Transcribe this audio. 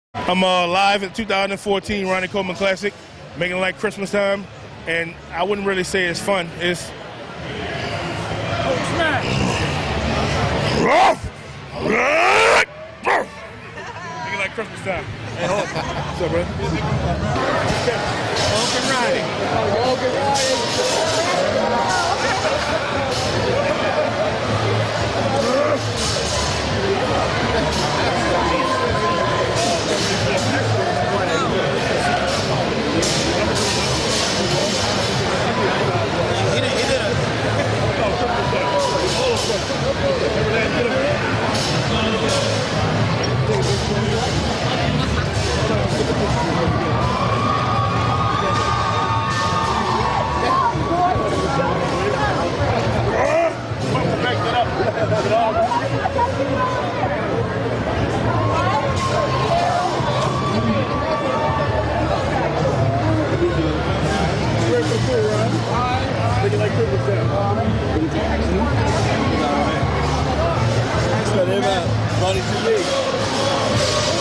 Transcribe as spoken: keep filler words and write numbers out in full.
I'm uh, live at two thousand fourteen Ronnie Coleman Classic, making it like Christmas time, and I wouldn't really say it's fun. It's making it like Christmas time. Hey, hold on. What's up, bro? Open Ronnie. Open Money too big.